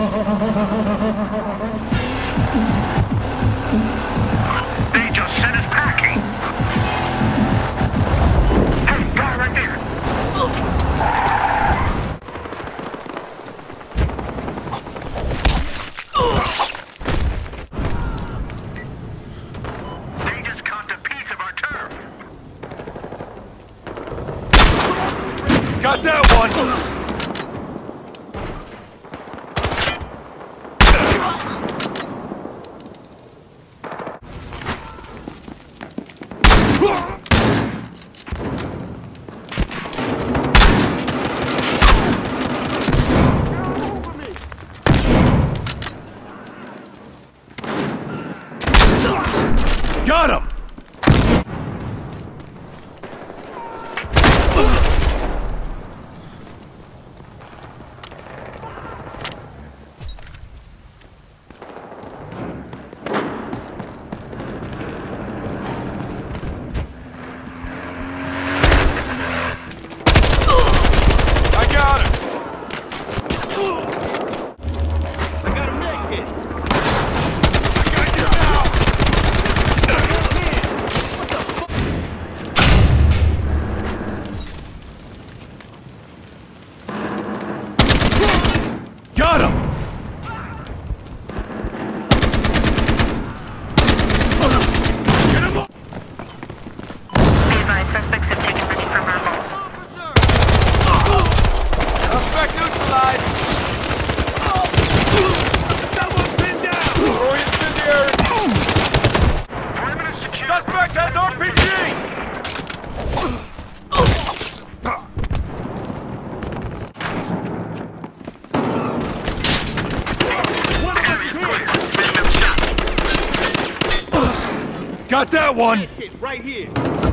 They just sent us packing. Hey, guy right there. They just copped a piece of our turf. Got that one! Got him! Got him! Get him up! Be advised, suspects have taken money from our vault. Suspect neutralized! Someone pinned down! Throwing incendiary! Perimeter secure. Suspect has RPG! Got that one! Right here.